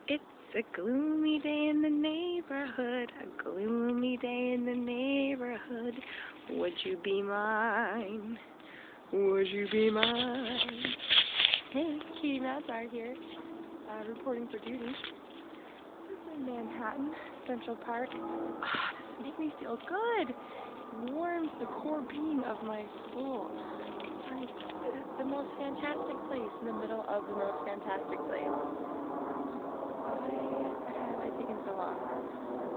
It's a gloomy day in the neighborhood, a gloomy day in the neighborhood. Would you be mine? Would you be mine? Hey, Katie Mazar here, reporting for duty. This is in Manhattan, Central Park. This makes me feel good. It warms the core being of my soul. It's the most fantastic place in the middle of the most fantastic place. Why have I taken so long?